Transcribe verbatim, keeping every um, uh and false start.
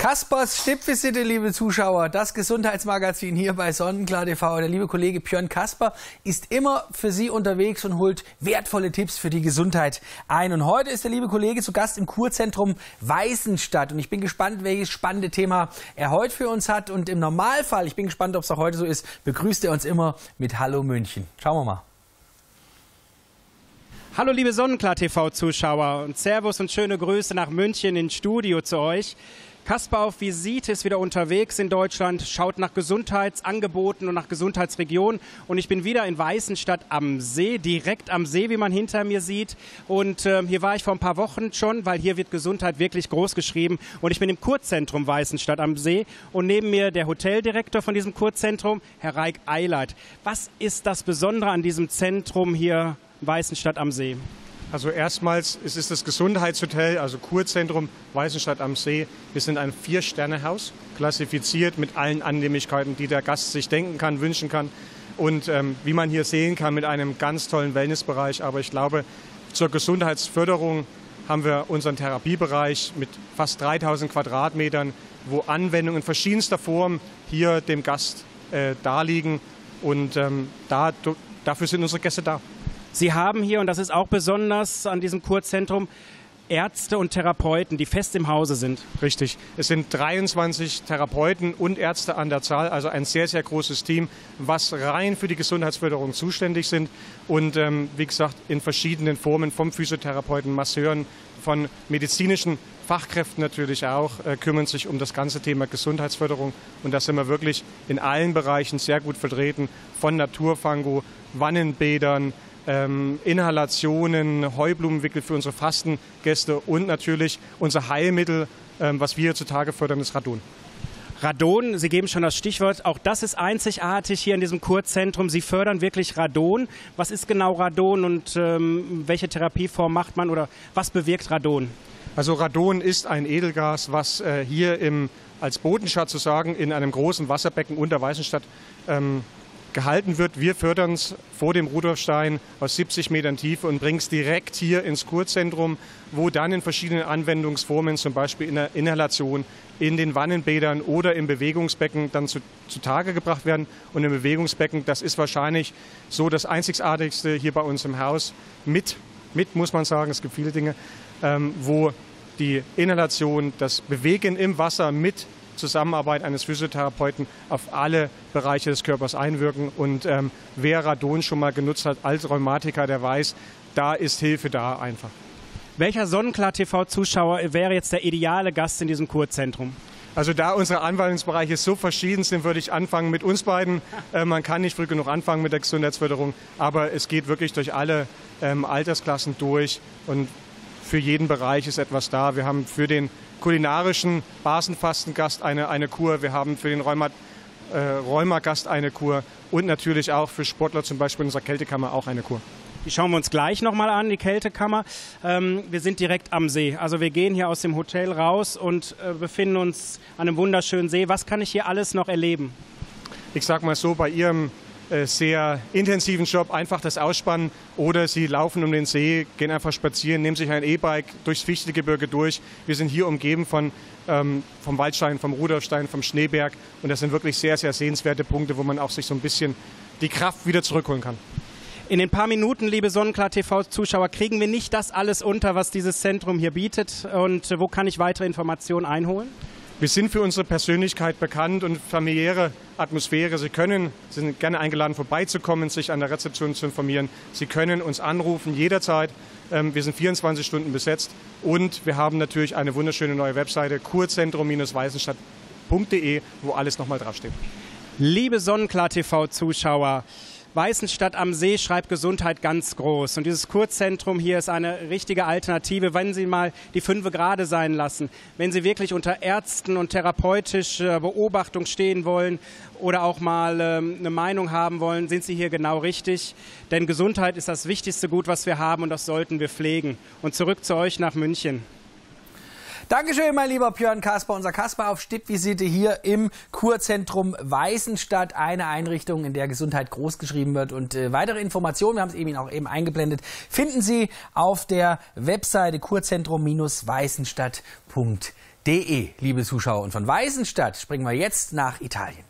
Kaspers Stippvisite, liebe Zuschauer, das Gesundheitsmagazin hier bei Sonnenklar T V. Der liebe Kollege Björn Kasper ist immer für Sie unterwegs und holt wertvolle Tipps für die Gesundheit ein. Und heute ist der liebe Kollege zu Gast im Kurzentrum Weißenstadt. Und ich bin gespannt, welches spannende Thema er heute für uns hat. Und im Normalfall, ich bin gespannt, ob es auch heute so ist, begrüßt er uns immer mit Hallo München. Schauen wir mal. Hallo liebe Sonnenklar T V-Zuschauer und Servus und schöne Grüße nach München ins Studio zu euch. Kasper auf Visite ist wieder unterwegs in Deutschland, schaut nach Gesundheitsangeboten und nach Gesundheitsregionen. Und ich bin wieder in Weißenstadt am See, direkt am See, wie man hinter mir sieht. Und äh, hier war ich vor ein paar Wochen schon, weil hier wird Gesundheit wirklich groß geschrieben. Und ich bin im Kurzentrum Weißenstadt am See. Und neben mir der Hoteldirektor von diesem Kurzentrum, Herr Raik Eilert. Was ist das Besondere an diesem Zentrum hier Weißenstadt am See? Also erstmals, es ist das Gesundheitshotel, also Kurzentrum Weißenstadt am See. Wir sind ein Vier-Sterne-Haus, klassifiziert mit allen Annehmlichkeiten, die der Gast sich denken kann, wünschen kann. Und ähm, wie man hier sehen kann, mit einem ganz tollen Wellnessbereich. Aber ich glaube, zur Gesundheitsförderung haben wir unseren Therapiebereich mit fast dreitausend Quadratmetern, wo Anwendungen verschiedenster Form hier dem Gast äh, darliegen. Und ähm, da, dafür sind unsere Gäste da. Sie haben hier, und das ist auch besonders an diesem Kurzzentrum, Ärzte und Therapeuten, die fest im Hause sind. Richtig. Es sind dreiundzwanzig Therapeuten und Ärzte an der Zahl, also ein sehr, sehr großes Team, was rein für die Gesundheitsförderung zuständig sind. Und ähm, wie gesagt, in verschiedenen Formen, vom Physiotherapeuten, Masseuren, von medizinischen Fachkräften natürlich auch, äh, kümmern sich um das ganze Thema Gesundheitsförderung. Und da sind wir wirklich in allen Bereichen sehr gut vertreten, von Naturfango, Wannenbädern, Ähm, Inhalationen, Heublumenwickel für unsere Fastengäste und natürlich unser Heilmittel, ähm, was wir heutzutage fördern, ist Radon. Radon, Sie geben schon das Stichwort, auch das ist einzigartig hier in diesem Kurzzentrum. Sie fördern wirklich Radon. Was ist genau Radon und ähm, welche Therapieform macht man oder was bewirkt Radon? Also Radon ist ein Edelgas, was äh, hier im, als Bodenschatz sozusagen in einem großen Wasserbecken unter Weißenstadt ähm, gehalten wird. Wir fördern es vor dem Rudolfstein aus siebzig Metern Tiefe und bringen es direkt hier ins Kurzentrum, wo dann in verschiedenen Anwendungsformen, zum Beispiel in der Inhalation, in den Wannenbädern oder im Bewegungsbecken dann zu, zutage gebracht werden. Und im Bewegungsbecken, das ist wahrscheinlich so das Einzigartigste hier bei uns im Haus, mit, mit muss man sagen, es gibt viele Dinge, ähm, wo die Inhalation, das Bewegen im Wasser mit Zusammenarbeit eines Physiotherapeuten auf alle Bereiche des Körpers einwirken. Und ähm, wer Radon schon mal genutzt hat als Rheumatiker, der weiß, da ist Hilfe da einfach. Welcher Sonnenklar T V-Zuschauer wäre jetzt der ideale Gast in diesem Kurzentrum? Also da unsere Anwendungsbereiche so verschieden sind, würde ich anfangen mit uns beiden. Äh, man kann nicht früh genug anfangen mit der Gesundheitsförderung, aber es geht wirklich durch alle ähm, Altersklassen durch und für jeden Bereich ist etwas da. Wir haben für den kulinarischen Basenfastengast eine, eine Kur, wir haben für den Rheuma, äh, Rheumagast eine Kur und natürlich auch für Sportler zum Beispiel in unserer Kältekammer auch eine Kur. Die schauen wir uns gleich nochmal an, die Kältekammer. Ähm, wir sind direkt am See. Also wir gehen hier aus dem Hotel raus und äh, befinden uns an einem wunderschönen See. Was kann ich hier alles noch erleben? Ich sag mal so, bei Ihrem äh, sehr intensiven Job einfach das Ausspannen oder Sie laufen um den See, gehen einfach spazieren, nehmen sich ein E-Bike durchs Fichtelgebirge durch. Wir sind hier umgeben von, ähm, vom Waldstein, vom Rudolfstein, vom Schneeberg und das sind wirklich sehr, sehr sehenswerte Punkte, wo man auch sich so ein bisschen die Kraft wieder zurückholen kann. In den paar Minuten, liebe Sonnenklar T V-Zuschauer, kriegen wir nicht das alles unter, was dieses Zentrum hier bietet. Und wo kann ich weitere Informationen einholen? Wir sind für unsere Persönlichkeit bekannt und familiäre Atmosphäre. Sie können, Sie sind gerne eingeladen, vorbeizukommen, sich an der Rezeption zu informieren. Sie können uns anrufen jederzeit. Wir sind vierundzwanzig Stunden besetzt und wir haben natürlich eine wunderschöne neue Webseite kurzentrum Weißenstadt punkt de, wo alles nochmal draufsteht. Liebe Sonnenklar T V-Zuschauer, Weißenstadt am See schreibt Gesundheit ganz groß. Und dieses Kurzzentrum hier ist eine richtige Alternative, wenn Sie mal die Fünfe gerade sein lassen. Wenn Sie wirklich unter Ärzten und therapeutischer Beobachtung stehen wollen oder auch mal ähm, eine Meinung haben wollen, sind Sie hier genau richtig. Denn Gesundheit ist das wichtigste Gut, was wir haben und das sollten wir pflegen. Und zurück zu euch nach München. Dankeschön, mein lieber Björn Kasper. Unser Kasper auf Stippvisite hier im Kurzentrum Weißenstadt. Eine Einrichtung, in der Gesundheit großgeschrieben wird. Und äh, weitere Informationen, wir haben es eben auch eben eingeblendet, finden Sie auf der Webseite kurzentrum Weißenstadt punkt de, liebe Zuschauer. Und von Weißenstadt springen wir jetzt nach Italien.